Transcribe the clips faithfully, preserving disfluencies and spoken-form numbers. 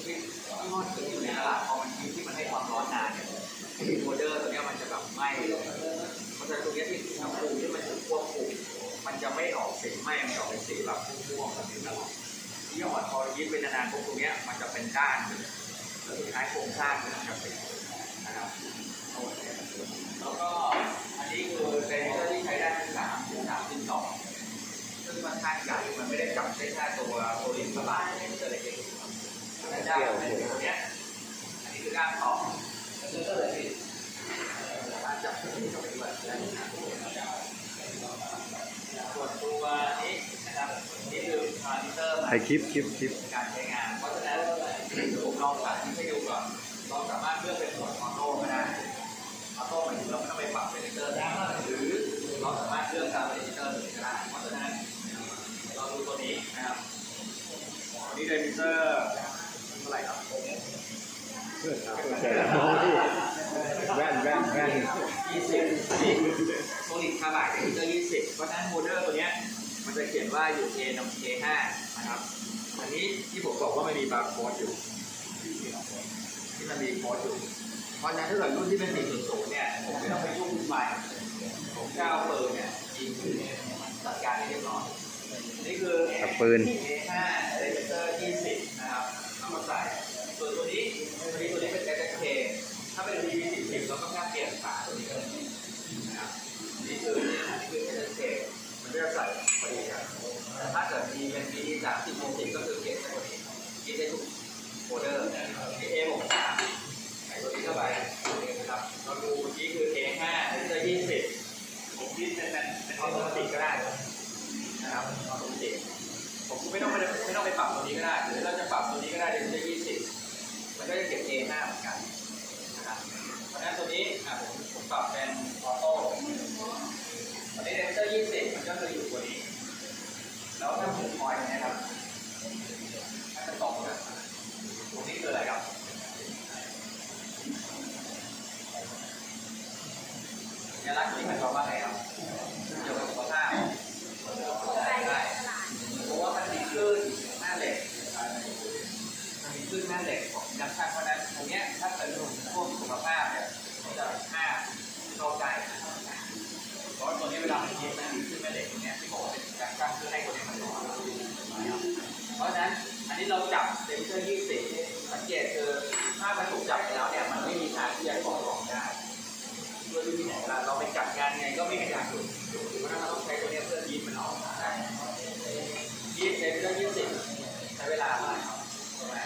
ที่ที่ห้อที่อยู่ในตลาดพอมันที่ที่มันให้ความร้อนนานเนี่ยที่โมเดอร์ตัวนี้มันจะแบบไหม้เพราะฉะนั้นตรงนี้ที่น้ำปูที่มันถูกควบคุมมันจะไม่ออกสีไหม้มันออกเป็นสีแบบม่วงๆแบบนี้ตลอดที่อ่อนพอยืดไปนานๆพวกตรงนี้มันจะเป็นด้านแล้วสุดท้ายโครงสร้างมันจะเป็นนะครับแล้วก็อันนี้คือเซนเซอร์ที่ใช้ได้ทั้งสามถึงสามถึงสองซึ่งมันค่อนใหญ่มันไม่ได้จับได้แค่ตัวตัวลิ้นสบายเซนเซอร์เล็กๆแต่ด้านเป็นตัวนี้อันนี้คือด้านต่อเซนเซอร์เลยสามารถจับตัวนี้เข้าไปด้วยได้ส่วนตัวนี้นะครับนี่คือทรานซิสเตอร์ถ่ายคลิปคลิปคลิปการใช้งานเพราะฉะนั้นผมลองสาธิตให้ดูก่อนเราสามารถเลือกเป็นโหมดออโต้ก็ได้ออโต้หมายถึงเราไม่ต้องไปปรับเซนเซอร์ได้หรือเราสามารถเลือกตามเซนเซอร์เลยก็ได้เพราะฉะนั้นเราดูตัวนี้นะครับตัวนี้เซนเซอร์เท่าไหร่ครับแว่นแว่นแว่นยี่สิบโซลิดคาร์บายเซนเซอร์ยี่สิบเพราะฉะนั้นโมเดอร์ตัวนี้มันจะเขียนว่าอยู่ เอ หนึ่ง เอ ห้า นะครับอันนี้ที่ผมบอกว่าไม่มีบาร์โค้ดอยู่ที่มันมีโค้ดอยู่เพราะฉะนั้นถ้าเกิดรุ่นที่เป็นสี่จุดศูนย์เนี่ยผมไม่ต้องไปยุ่งวุ่นวายผมก้าวเปิดเนี่ยยิงจัดการให้เรียบร้อยนี่คือปืนเอ ห้า เซนเซอร์ยี่สิบนะครับเอามาใส่ส่วนตัวนี้ตัวนี้ตัวนี้เป็น เอส เค ถ้าเป็น ที วี สี่สิบเราก็แค่เปลี่ยนฝาตัวนี้ก็ได้นะครับนี่คือนี่คือ เอส เค มันจะใส่พอดีครับแต่ถ้าเกิดมีเป็น บี สามสิบ หกสิบก็คือเปลี่ยนตัวนี้กินได้ทุกโมเดอร์ เอ หกสามใส่ตัวนี้เข้าไปนะครับเราดูนี้คือ เอ ห้า เซนเซอร์ยี่สิบผมคิดเป็นเป็นออโตเมติกก็ได้นะครับออโตเมติกผมไม่ต้องไม่ไม่ต้องไปปรับตัวนี้ก็ได้หรือเราจะปรับตัวนี้ก็ได้เซนเซอร์ยี่สิบมันก็จะเก็บ เอ ห้า เหมือนกันนะครับเพราะฉะนั้นตัวนี้ผมผมปรับเป็นออโต้ตอนนี้เซนเซอร์ยี่สิบมันก็จะอยู่ตัวนี้แล้วถ้าผมคอยนะครับถ้าจะตกนะตรงนี้คืออะไรครับสัญลักษณ์นี้หมายความว่าไงครับเกี่ยวกับสุขภาพได้เพราะว่ามันมีคลื่นแม่เหล็กมันมีคลื่นแม่เหล็กของยักษ์ช่างเพราะนั้นตรงนี้ถ้าเกิดพวกสุขภาพเนี่ยมันจะห้าเข้าใจเพราะตัวนี้เวลามันยิงมันมีคลื่นแม่เหล็กตรงนี้ที่บอกว่าเป็นยักษ์ช่างเพื่อให้ตัวนี้มันร้อนเพราะฉะนั้นอันนี้เราจับเซนเซอร์ยี่สิบสังเกตคือถ้ามันถูกจับไปแล้วเนี่ยมันไม่มีทางที่จะก่อของได้ด้วยวิธีไหนล่ะเราไปจัดงานไงก็ไม่มีทางหยุดเพราะฉะนั้นเราต้องใช้ตัวนี้เพื่อยีดมันออกได้ยีดเซนเซอร์ยี่สิบใช้เวลาเท่าไหร่ครับประมาณ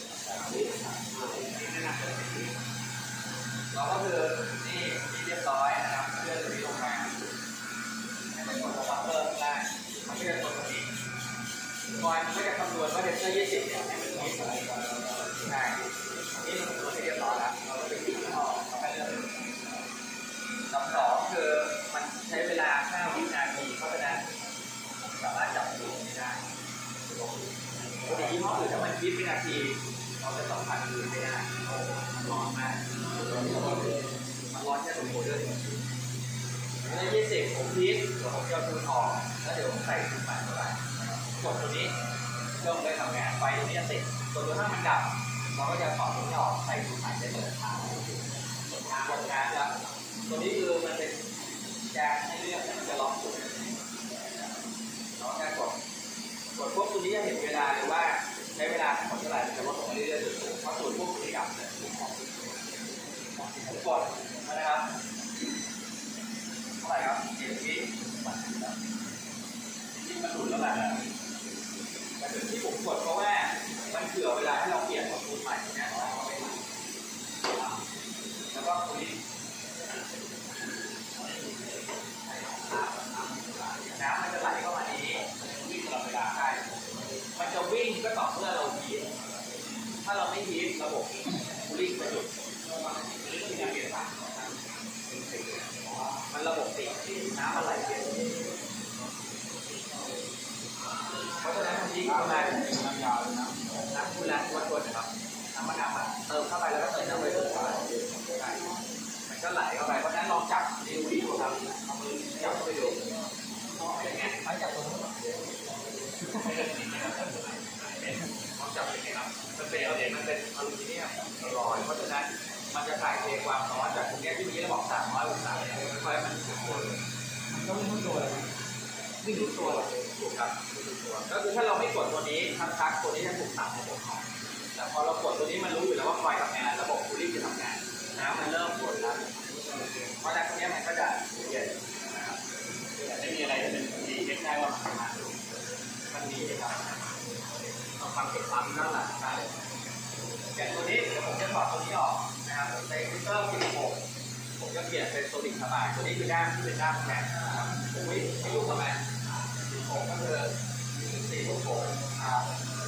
เราก็คือนี่ที่เรียบร้อยนะครับเลื่อนตัวนี้ลงมาให้มันกดสปาร์เกอร์ข้างล่างมันก็จะกดตรงนี้คอยมันก็จะคำนวณว่าเซนเซอร์ยี่สิบเนี่ยให้มันยีดอะไรก่อนใช่นี่มันตัวที่เรียบร้อยแล้วเราไปยีดมันออกเราไปเลื่อนลำสองคือมันใช้เวลาห้าวินาทีเพราะฉะนั้นสามารถจับดูไม่ได้ปกติยี่ห้ออื่นถ้ามันยี่สิบวินาทีเราจะสัมผัสดูไม่ได้มันร้อนมากมันร้อนแค่ตรงโมเดอร์แล้วยี่สิบผมพีชเดี๋ยวผมจะดูออกแล้วเดี๋ยวผมใส่ถุงใหม่เข้าไปกดตัวนี้เครื่องได้ทำงานไฟตัวนี้จะติดตัวตัวถ้ามันดับเราก็จะถอดตัวนี้ออกใส่ถุงใหม่ได้เลยทางกดงานแล้วตัวนี้คือมันเป็นแกนให้เลือกมันจะล็อกจุดล็อกแค่กดกดพวกตัวนี้จะเห็นเวลาหรือว่าใช้เวลาของเท่าไหร่จะลดลงมาเรื่อยๆเพราะสูตรพวกตัวนี้ดับเลยกดนะครับเท่าไหร่ครับเจ็ดวิที่มันหลุดแล้วแหละแต่ถึงที่ผมกดเพราะว่ามันเผื่อเวลาที่เราเปลี่ยนของสูตรใหม่เนี่ยแล้วก็ตัวนี้น้ำมันจะไหลเข้ามานี้วิ่งตลอดเวลาใช่มันจะวิ่งก็ต่อเมื่อเราฮีทถ้าเราไม่ฮีทระบบคูลิ่งจะหยุดหรือมีการเปลี่ยนผ่านมันระบบติดที่น้ำมันไหลเปลี่ยนเพราะฉะนั้นมันยิ่งเข้ามาน้ำยาวเลยนะน้ำคูลาวัดตัวนะครับน้ำมะนาวเติมเข้าไปแล้วก็เติมน้ำไปถึงฝ่ายมันก็ไหลเข้าไปเพราะฉะนั้นลองจับดูดีดูครับเอามือจับเข้าไปดูอย่างเงี้ยเขาจับตรงนี้ลองจับอย่างเงี้ยครับมันเป็นมันเป็นอลูมิเนียมลอยเพราะฉะนั้นมันจะถ่ายเทความร้อนจากตรงนี้ที่เมื่อกี้เราบอกสามร้อยองศาเนี่ยค่อยๆมันถูกตัวมันก็ไม่รู้ตัวเลยไม่รู้ตัวถูกครับไม่รู้ตัวก็คือถ้าเราไม่กดตัวนี้ทั้งทักตัวนี้จะถูกตัดในตัวของแต่พอเรากดตัวนี้มันรู้อยู่แล้วว่าคอยทำงานระบบคูลิ่งจะทำงานน้ำมันเริ่มกดแล้วเพราะฉะนั้นตรงนี้มันก็จะเย็นนะครับไม่มีอะไรที่เป็นดีเช็คได้ว่ามันทำงานอยู่มันมีครับเอาความเก็บความนั่นแหละได้อย่างตัวนี้เดี๋ยวผมจะถอดตัวนี้ออกนะครับในฟิลเตอร์สิบหกผมจะเปลี่ยนเป็นโซลิดสบายตัวนี้คือด้านที่เป็นด้านแข็งนะครับผมไม่ไม่รู้ทำไมสิบหกก็คือสี่สิบหกครับ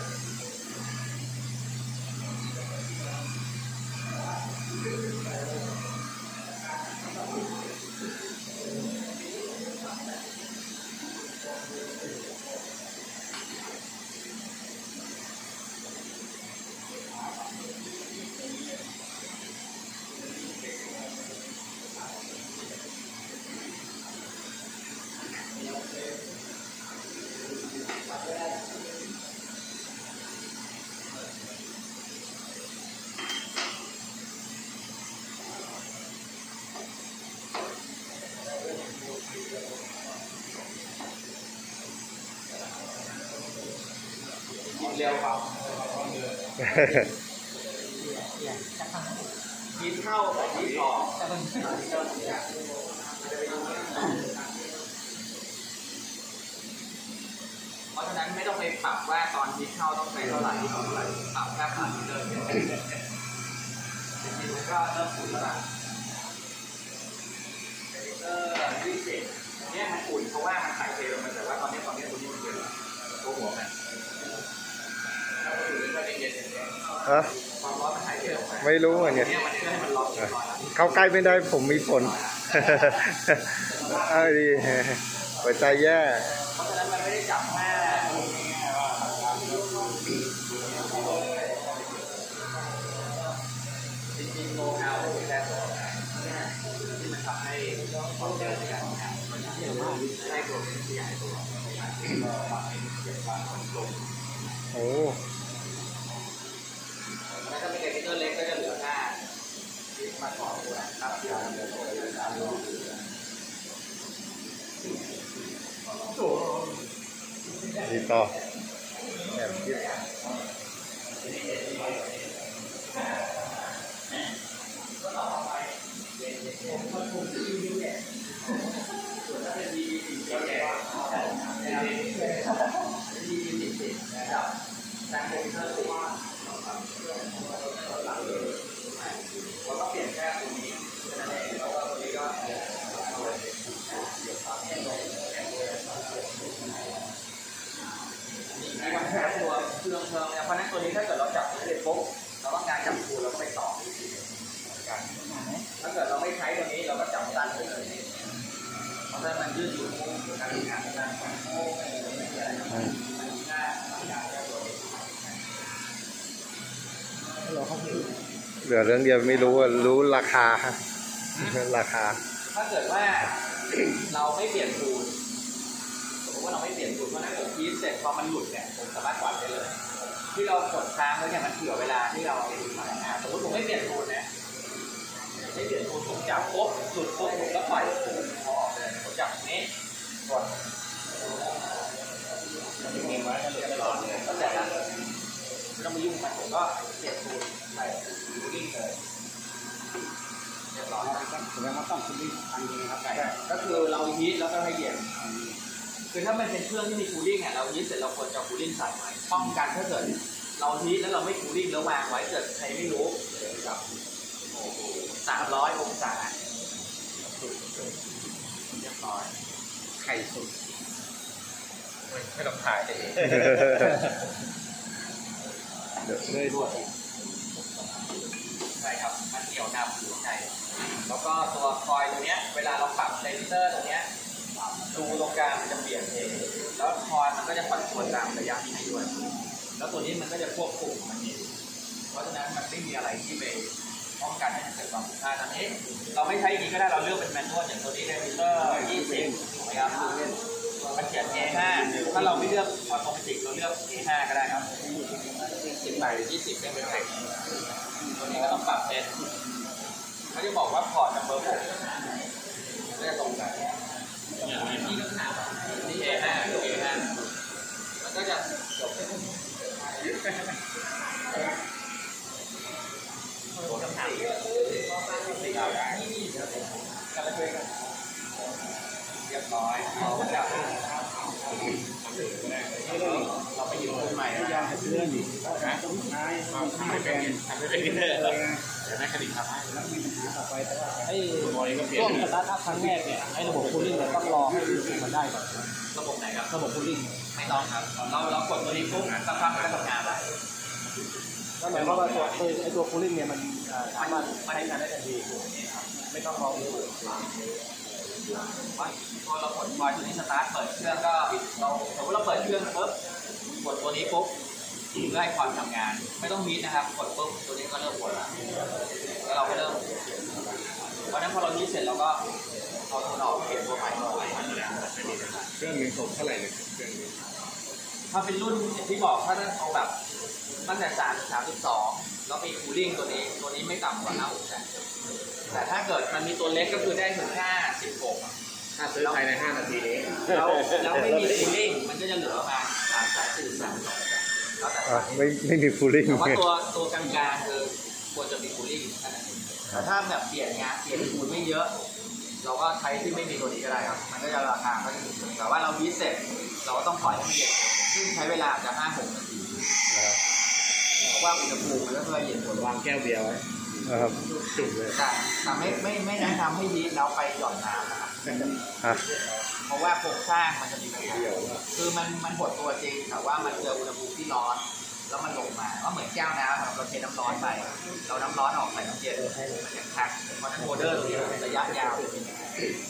เร็วครับยีดเข้ากับยีดออกเพราะฉะนั้นไม่ต้องไปปรับว่าตอนยีดเข้าต้องใช้เท่าไหร่เท่าไหร่ปรับแค่ผ่านเดินจริงๆมันก็เริ่มฝุ่นแล้วล่ะเออยี่สิบเนี่ยมันฝุ่นเพราะว่ามันถ่ายเทลงมาแต่ว่าตอนนี้ตอนนี้ตัวนี้มันเย็นตัวหัวมันฮะไม่รู้เหมือนกันเข้าใกล้ไม่ได้ผมมีผลเอ้ดีหัวใจแย่เพราะฉะนั้นมันไม่ได้จับแม่จริงๆโมเดลเป็นแค่ตัวที่มันทำให้ความเจริญในการทำงานมันทำให้ตัวมันขยายตัวทำให้เกิดความคงทนโอ้ถ้าเป็นเด็กตัวเล็กก็จะเหลือหน้าที่มาต่อตัวครับยาวเดินตัวเดินตามลงดีต่อแอบคิดส่วนถ้าเป็นดีดีก็แก่ดีดีดีดีนะครับแต่เป็นเรื่องว่าเราต้องเปลี่ยนแค่ตัวนี้นั่นเองแล้วก็ตัวนี้ก็เดี๋ยวฟังให้ลงนี่มันแค่ตัวเครื่องเพิ่มเนี่ยเพราะนั้นตัวนี้ถ้าเกิดเราจับเสร็จปุ๊บเราต้องการจับคูเราก็ไปต่อกันถ้าเกิดเราไม่ใช้ตัวนี้เราก็จับสั้นไปเลยเพราะฉะนั้นมันยืดหยุ่นการทำงานได้โอ้ไม่มีอะไรมันง่ายทำงานได้ตัวนี้เหลือเรื่องเดียวไม่รู้ว่ารู้ราคาราคาถ้าเกิดว่าเราไม่เปลี่ยนปูนสมมติว่าเราไม่เปลี่ยนปูนเพราะนั้นผมพีชเสร็จพอมันหลุดเนี่ยผมสามารถกวาดได้เลยที่เรากดค้างไว้เนี่ยมันเผื่อเวลาที่เราเอาปูนมาอ่าสมมติผมไม่เปลี่ยนปูนนะไม่เปลี่ยนปูนผมจับปุ๊บหลุดปุ๊บผมก็ปล่อยปูนออกเลยผมจับนี้กดมันจะมีไว้ก็เหลือตลอดเลยก็แต่ละไม่ต้องมายุ่งมันผมก็เปลี่ยนปูนใส่ปูนิ่งเลยเรียบร้อยแสดงว่าต้องคูลิ่งทันทีครับใช่ก็คือเราฮีทแล้วก็ให้เย็นคือถ้ามันเป็นเครื่องที่มีคูลิ่งเนี่ยเราฮีทเสร็จเราควรจะคูลิ่งใส่ไว้ป้องกันถ้าเกิดเราฮีทแล้วเราไม่คูลิ่งแล้ววางไว้เกิดใครไม่รู้กับสามร้อยองศาเรียบร้อยไข่สุดไม่ต้องถ่ายเลยเดี๋ยวเลยด้วยใช่ครับมันเกี่ยวนำอยู่ในแล้วก็ตัวคอยตัวเนี้ยเวลาเราปรับเซนเซอร์ตัวเนี้ยรูตรงกลางมันจะเปลี่ยนเองแล้วคอยมันก็จะคอนโทรลตามระยะนี้ด้วยแล้วตัวนี้มันก็จะควบคุมมันเองเพราะฉะนั้นมันไม่มีอะไรที่ไปป้องกันให้มันเกิดความผิดพลาดตอนนี้เราไม่ใช้อย่างนี้ก็ได้เราเลือกเป็นแมนนวลอย่างตัวนี้เรมิเตอร์ยี่สิบนะครับมันเขียน เอ ห้า ถ้าเราไม่เลือกออโตเมติกเราเลือก เอ ห้า ก็ได้ครับสิบแปดหรือยี่สิบเป็นเทคตัวนี้ก็ต้องปรับเป็นเขาจะบอกว่าพอร์ตนัมเบอร์หกก็จะตรงกันนี่ก็ถามนี่ เอ ห้า เอ ห้า มันก็จะจบตัวคำถามสี่เอาได้กันแล้วช่วยกันเรียบร้อยเราจะเราไปหยิบคนใหม่แล้วยังเพื่อนอีกนะทำไม่เป็นทำไม่เป็นเดี๋ยวแม่คณิตทำให้แล้วมีปัญหาต่อไปแต่ว่าไอ้ช่วงสตาร์ทอัพครั้งแรกเนี่ยไอ้ระบบคูลิ่งเนี่ยต้องรอให้มันได้ก่อนระบบไหนครับระบบคูลิ่งไม่ต้องครับเราเรากดตัวนี้ปุ๊บสักพักมันก็ทำงานแล้วก็หมายความว่าตัวไอ้ตัวคูลิ่งเนี่ยมันสามารถใช้งานได้ทันทีไม่ต้องรอพอเรากดพอยตัวนี้สตาร์ทเปิดเครื่องก็เราสมมติเราเปิดเครื่องปุ๊บกดตัวนี้ปุ๊บเพื่อให้ความทำงานไม่ต้องมีนะครับกดปุ๊บตัวนี้ก็เริ่มวนแล้วแล้วเราก็เริ่มเพราะนั้นพอเรานี้เสร็จเราก็เอาตัวออกเปลี่ยนตัวใหม่ตัวใหม่เครื่องนึงตกเท่าไหร่เนี่ยเครื่องนี้ถ้าเป็นรุ่นที่บอกถ้าเอาแบบตั้งแต่สามสามสิบสองแล้วมีคูลิ่งตัวนี้ตัวนี้ไม่ต่ำกว่าห้าหกแสนแต่ถ้าเกิดมันมีตัวเล็กก็คือได้ถึงแค่สิบหกถ้าซื้อภายในห้านาทีนี้แล้วแล้วไม่มีคูลิ่งมันก็จะเหลือประมาณสามแสนสี่แสนสองแสนแล้วแต่ไม่ไม่มีคูลิ่งแต่ว่าตัวตัวกลางๆคือควรจะมีคูลิ่งแต่ถ้าแบบเปลี่ยนงานเปลี่ยนคูลไม่เยอะเราก็ใช้ที่ไม่มีตัวนี้ก็ได้ครับมันก็จะราคาก็จะถูกแต่ว่าเราวิเศษเราก็ต้องปล่อยให้มันเย็นซึ่งใช้เวลาจะห้าหกนาทีเพราะว่าอุณหภูมิมันก็จะเย็นกว่าวางแก้วเบียร์ไว้นะครับจุ่มเลยแต่แต่ไม่ไม่ไม่แนะนำให้ยีสต์แล้วไปหย่อนน้ำนะครับเพราะว่าโครงสร้างมันจะมีปัญหาคือมันมันหดตัวจริงแต่ว่ามันเจออุณหภูมิที่ร้อนแล้วมันลงมาก็เหมือนแก้วน้ำเราเทน้ำร้อนไปเราน้ำร้อนออกใส่น้ำเย็นมันจะคักเพราะนั้นโมเดอร์ตรงนี้ระยะยาวเป็นยังไง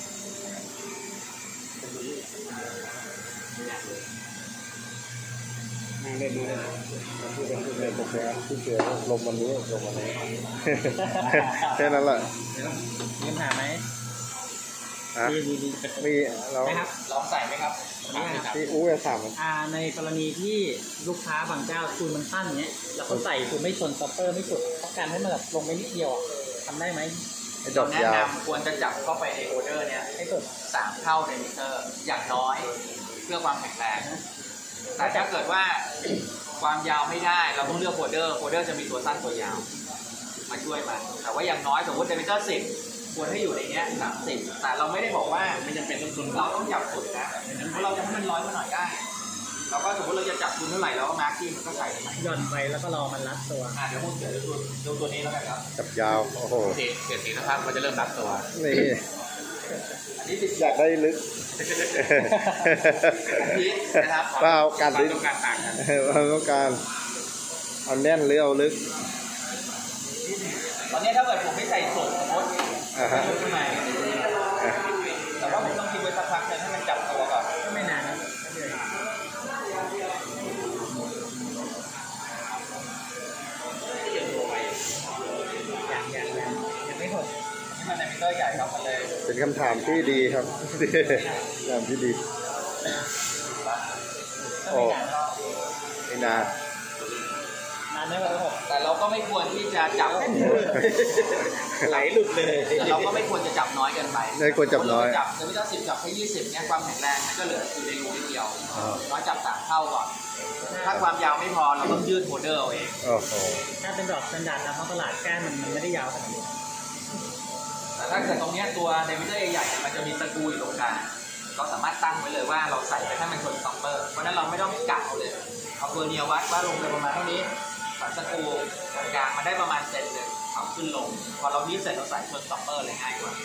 นั่งเล่นดูเลยพูดกันพูดเลยผมแค่พูดเจอลมวันนี้ลมวันนี้แค่นั้นแหละมีปัญหาไหมมีมีมีเราลองใส่ไหมครับที่อู้จะถามอ่าในกรณีที่ลูกค้าบางเจ้าคูณมันสั้นเนี้ยแล้วเขาใส่คูณไม่ชนซัปเปอร์ไม่สุดต้องการให้มันแบบลงไปนิดเดียวทำได้ไหมแนะนำควรจะจับเข้าไปในโอเดอร์เนี่ยให้สุดสามเท่าในมิเตอร์อย่างน้อยเพื่อความแข็งแรงแต่ถ้าเกิดว่าความยาวไม่ได้เราต้องเลือกโคเดอร์โคเดอร์จะมีตัวสั้นตัวยาวมาช่วยมันแต่ว่าอย่างน้อยสมมติเดมิเตอร์สิบควรให้อยู่ในนี้สามสิบแต่เราไม่ได้บอกว่าไม่จำเป็นต้องทุนเราต้องจับสุดนะเพราะเราจะให้มันร้อยมาหน่อยได้เราก็สมมติเราจะจับทุนเท่าไหร่เราก็มาร์กิ้งมันก็ใส่หย่อนไปแล้วก็รอมันรัดตัวอ่าเดี๋ยวพูดเดี๋ยวดูดูตัวนี้แล้วกันครับจับยาวโอ้โหเสียสีนะครับมันจะเริ่มรัดตัวนี่อันนี้อยากได้ลึกนะครับเปล่าการลึกต้องการต่างกันเราต้องการเอาแน่นหรือเอาลึกตอนนี้ถ้าเกิดผมไม่ใส่สูงโค้ดจะขึ้นมาแต่ว่าผมต้องคิดไว้สักพักนึงให้มันจับตัวก่อนไม่นานนะอย่างอย่างยังไม่หดนี่มันในมิเตอร์ใหญ่ครับมันเลยเป็นคำถามที่ดีครับคำถามที่ดีโอ้ไม่นานนานไหมวะครับแต่เราก็ไม่ควรที่จะจับไหลหลุดเลยแต่เราก็ไม่ควรจะจับน้อยเกินไปไม่ควรจับน้อยจับจะไม่ต้องสิบจับแค่ยี่สิบเนี่ยความแข็งแรงมันก็เหลืออยู่ในรูนิดเดียวน้อยจับสามเท่าก่อนถ้าความยาวไม่พอเราต้องยืดโมเดอร์เอาเองถ้าเป็นดอกสแตนดาร์ดตามท้องตลาดก้านมันมันไม่ได้ยาวขนาดนี้แต่ถ้าเกิดตรงนี้ตัวเดมิเตอร์ใหญ่ๆมันจะมีสกรูอยู่ตรงกลางเราสามารถตั้งไว้เลยว่าเราใส่ไปให้มันชนซัมเปอร์เพราะนั้นเราไม่ต้องกะเอาเลยเอาตัวเนียวัดว่าลงไปประมาณเท่านี้สันสกรูตรงกลางมันได้ประมาณเซนหนึ่งเอาขึ้นลงพอเรานี้เสร็จเราใส่ชนซัมเปอร์เลยง่ายกว่า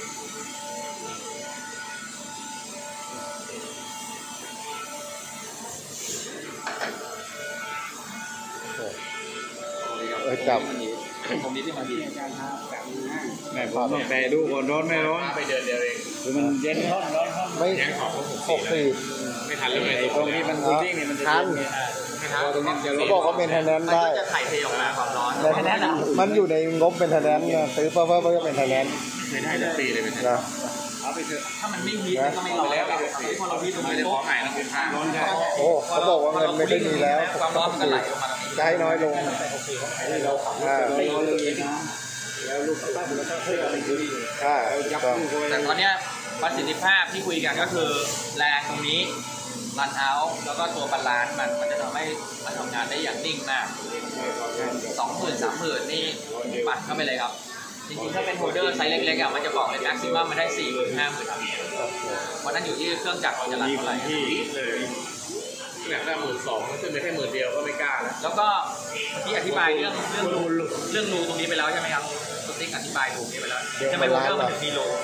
เออจับผมนี้ที่มันดีแม่ผมแปรดูก่อนร้อนไม่ร้อนไปเดินเดียวเองคือมันเย็นร้อนร้อนไม่หกสี่ไม่ทันเลยตรงนี้มันจริงๆนี่มันทันตรงนี้เขาบอกว่าเป็นทนแนนได้จะถ่ายเทออกมาความร้อนมันอยู่ในงบเป็นทนแนนนะซื้อเพิ่มเพิ่มก็เป็นทนแนนไม่ได้จะปีเลยเป็นนะไปเถอะถ้ามันไม่ฮีทก็ไม่ร้อนแล้วพอเราฮีทตรงนี้ขอใหม่นะคุณพาร้อนใช่โอ้เขาบอกว่าเงินไม่ได้มีแล้วความร้อนมันก็ไหลลงมาตรงนี้จะให้น้อยลงเราขับอ่าไม่ร้อนเลยนะแล้วลูกตั้งแล้วก็เพื่ออะไรอยู่ดีใช่แต่ตอนเนี้ยประสิทธิภาพที่คุยกันก็คือแรงตรงนี้รันเอาท์แล้วก็ตัวบาลานซ์มันมันจะทำให้มันทำงานได้อย่างนิ่งมากสองหมื่นสามหมื่นนี่ปั่นเข้าไปเลยครับจริงๆถ้าเป็นโฮลเดอร์ไซส์เล็กๆอ่ะมันจะบอกเลยแม็กซิมัมมันได้สี่หมื่นห้าหมื่นวันนั้นอยู่ที่เครื่องจักรเราจะรันเท่าไหร่ที่เลยแบบได้หมื่นสองขึ้นไปแค่หมื่นเดียวก็ไม่กล้าแล้วแล้วก็ที่อธิบายเรื่องเรื่องรูเรื่องรูตรงนี้ไปแล้วใช่ไหมครับสติ๊กอธิบายรูนี้ไปแล้วจะไม่โฮลเดอร์มันถึงมีรู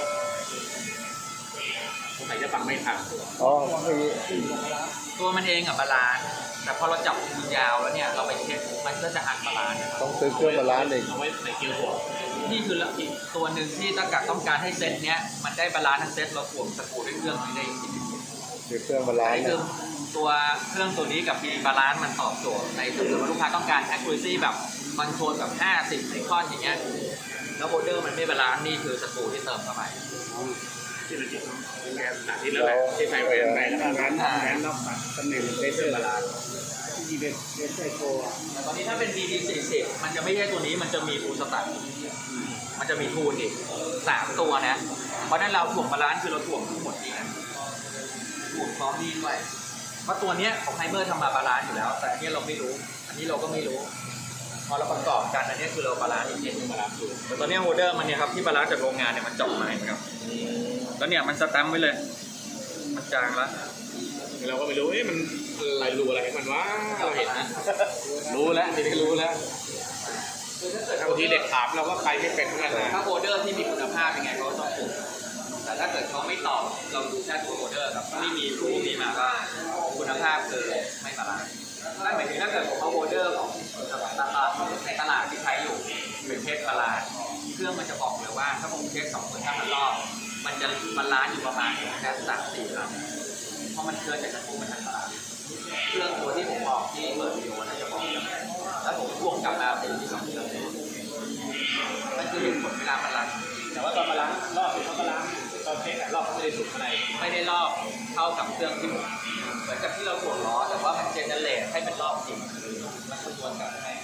ผมอาจจะฟังไม่ทันอ๋อมีตัวมันเองอ่ะบาลานซ์แต่พอเราจับคูณยาวแล้วเนี่ยเราไปเช็คมันก็จะอัดบาลานซ์ต้องซื้อเครื่องบาลานซ์เองเอาไว้ในคิวหัวนี่คืออีกตัวหนึ่งที่ถ้าเกิดต้องการให้เซตเนี้ยมันได้บาลานซ์ทั้งเซตเราถ่วงสกรูด้วยเครื่องนี้ได้จริงซื้อเครื่องบาลานซ์คือตัวเครื่องตัวนี้กับมีบาลานซ์มันตอบโจทย์ในสมมติว่าลูกค้าต้องการ accuracy แบบคอนโทรลแบบห้าสิบไอคอนอย่างเงี้ยแล้วโฮลเดอร์มันไม่บาลานซ์นี่คือสกรูที่เติมเข้าไปที่เราจิตแกนหนักที่แล้วแหละที่ใส่แหวนไปแล้วก็แหวนแหวนรอบตัดตำแหน่งเลเซอร์บาลานซ์ที่เป็นเลเซอร์โกแต่ตอนนี้ถ้าเป็น บี ดี สี่สิบมันจะไม่ใช่ตัวนี้มันจะมีฟูลสตัดมันจะมีทูลอีกสามตัวนะเพราะนั้นเราถ่วงบาลานซ์คือเราถ่วงทั้งหมดนี่นะถ่วงพร้อมนี่ด้วยเพราะตัวเนี้ยของไฮเมอร์ทำมาบาลานซ์อยู่แล้วแต่อันนี้เราไม่รู้อันนี้เราก็ไม่รู้พอเราประกอบกันอันนี้คือเราบาลานซ์อีกทีนึงบาลานซ์ดูแต่ตอนนี้โฮลเดอร์มันเนี่ยครับที่บาลานซ์จากโรงงานเนี่ยมันเจาะมาครับแล้วเนี่ยมันสแตมป์ไว้เลยมันจางแล้วเราก็ไม่รู้เอ๊ะมันอะไรรูอะไรมันว่าเราเห็นนะรู้แล้วทีนี้รู้แล้วบางทีเด็กถามเราก็ใครไม่เป็นเหมือนกันนะถ้าโฮลเดอร์ที่มีคุณภาพยังไงเขาต้องปลูกแต่ถ้าเกิดเขาไม่ตอบเราดูแค่ตัวโฮลเดอร์ครับไม่มีรูปนี้มาก็คุณภาพคือไม่บาลานซ์นั่นหมายถึงถ้าเกิดผมเอาโฮลเดอร์ของตลาดในตลาดที่ใช้อยู่เป็นเทสบาลานซ์เครื่องมันจะบอกเลยว่าถ้าผมเทสสองหมื่นห้าพันรอบมันจะบาลานซ์อยู่ประมาณแค่สามสี่ครั้งเพราะมันเกินจากจะพูดมันทันตลาดเครื่องตัวที่ผมบอกที่เปิดวิดีโอน่าจะบอกแล้วผมพ่วงกลับมาเป็นที่สองเครื่องนั่นคือเหตุผลเวลาบาลานซ์แต่ว่าตอนบาลานซ์รอบเขาบาลานซ์ตอนเทสรอบเขาไม่ได้สุดอะไรไม่ได้รอบเท่ากับเครื่องที่เหมือนกับที่เราถ่วงล้อแต่ว่ามันเจเนเรตให้มันรอบจริงมันคำนวณกลับให้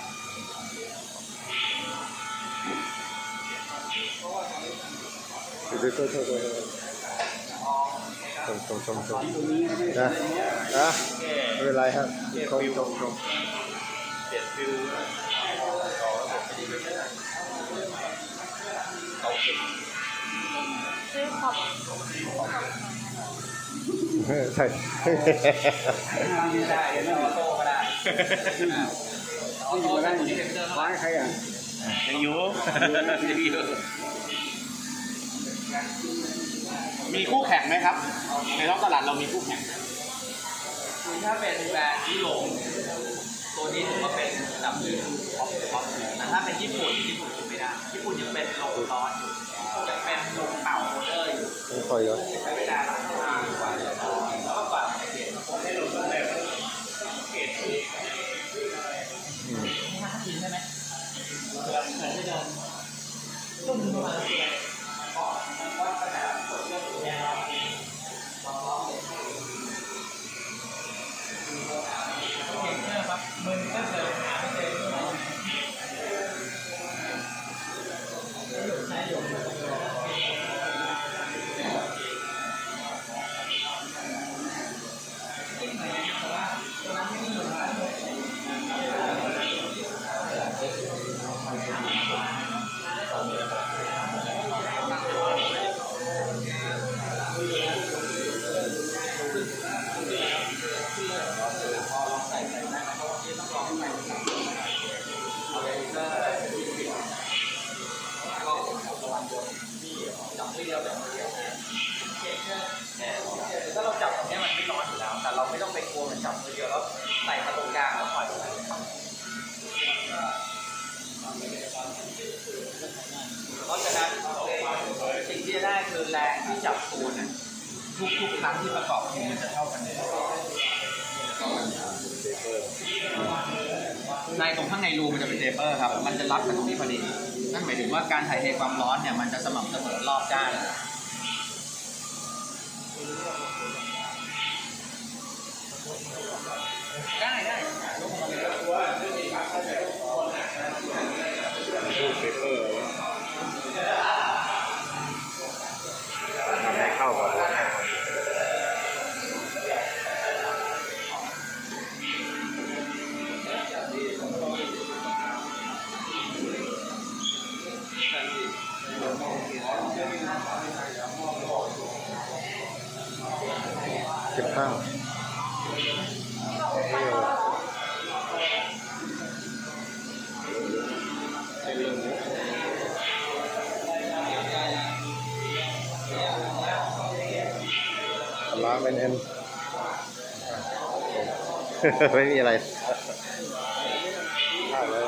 เดี๋ยวโทษโทษโทษชมชมชมชมนะนะไม่เป็นไรครับชมชมชมเปลี่ยนฟิวซื้อขอบใช่ไม่ได้ไม่ออโต้ก็ได้ออโต้ได้ตัวนี้เป็นเครื่องร้านใครอ่ะยังอยู่มีคู่แข่งไหมครับในรอบตลาดเรามีคู่แข่งคือถ้าเป็นแบรนด์ที่ลงตัวนี้ถือว่าเป็นระดับหนึ่งท็อปท็อปแต่ถ้าเป็นญี่ปุ่นญี่ปุ่นไม่ได้ญี่ปุ่นยังเป็นโลว์ร้อนอยู่ยังเป็นลงเป่าโมเตอร์อยู่ไม่ค่อยเยอะใช้เวลาหลายปีกว่าจะแล้วก็กว่าจะเปลี่ยนผมให้ลงแบบเปลี่ยนที่ห้าทีใช่ไหมแบบเหมือนที่เดิมต้นประมาณก่อนวัดขนาดกดเลือดแดงความร้อนเลยเก่งมากครับมึนก็เลยหาไม่เจอใช้อยู่ถ้าเราจับตรงนี้มันไม่ร้อนอยู่แล้วแต่เราไม่ต้องไปกลัวมันจับมือเดียวแล้วใส่ตรงกลางแล้วปล่อยเพราะฉะนั้นสิ่งที่จะได้คือแรงที่จับปูนทุกๆครั้งที่ประกอบมันจะเท่ากันในตรงข้างในรูมันจะเป็นเทปเปอร์ครับมันจะรับกันตรงนี้พอดีนั่นหมายถึงว่าการถ่ายเทความร้อนเนี่ยมันจะสม่ำเสมอรอบด้านได้ได้ลงมาเลยรูปเปเปอร์ทำให้เข้ากับเก็บข้าวล้างเป็นเอ็น ไม่มีอะไรข้าวเลย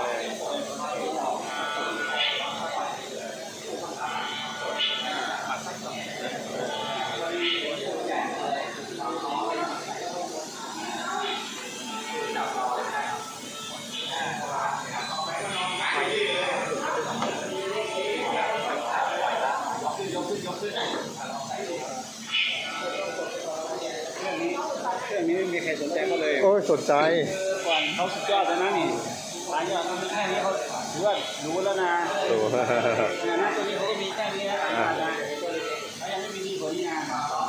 เรื่องนี้ไม่มีใครสนใจเขาเลยโอ้ยสนใจก่อนเขาสุดยอดแล้วนะนี่ร้านยอดเขามีแค่นี้เขาถือว่ารู้แล้วนะดูงานหน้าตัวนี้เขาก็มีแค่นี้นะร้านนะเขายังไม่มีดีกว่านี้นะ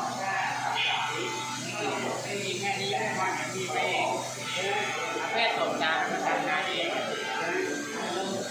ไม่มีแค่นี้แค่วันมีไปประเภทส่งจานมาทำงานเอง